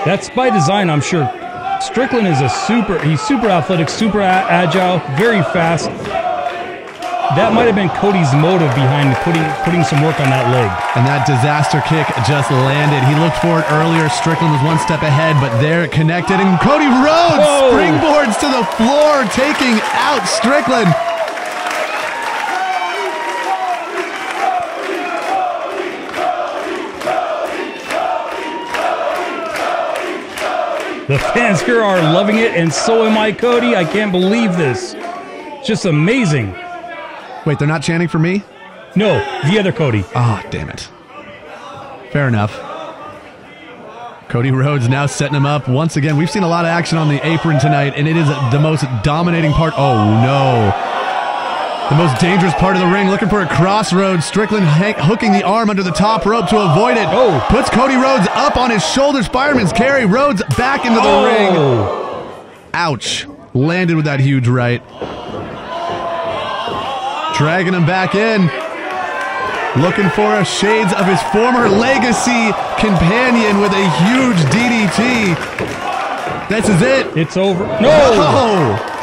That's by design, I'm sure. Strickland is he's super athletic, super agile, very fast. That might have been Cody's motive behind putting some work on that leg. And that disaster kick just landed. He looked for it earlier. Strickland was one step ahead, but they're connected. And Cody Rhodes springboards to the floor, taking out Strickland. The fans here are loving it, and so am I, Cody. I can't believe this. Just amazing. Wait, they're not chanting for me? No, the other Cody. Oh, damn it. Fair enough. Cody Rhodes now setting him up. Once again, we've seen a lot of action on the apron tonight, and it is the most dominating part. Oh, no. The most dangerous part of the ring, looking for a crossroads. Strickland hooking the arm under the top rope to avoid it. Oh. Puts Cody Rhodes up on his shoulders. Fireman's carry. Rhodes back into the ring. Ouch. Landed with that huge right. Dragging him back in. Looking for a shades of his former legacy companion with a huge DDT. This is it. It's over. No!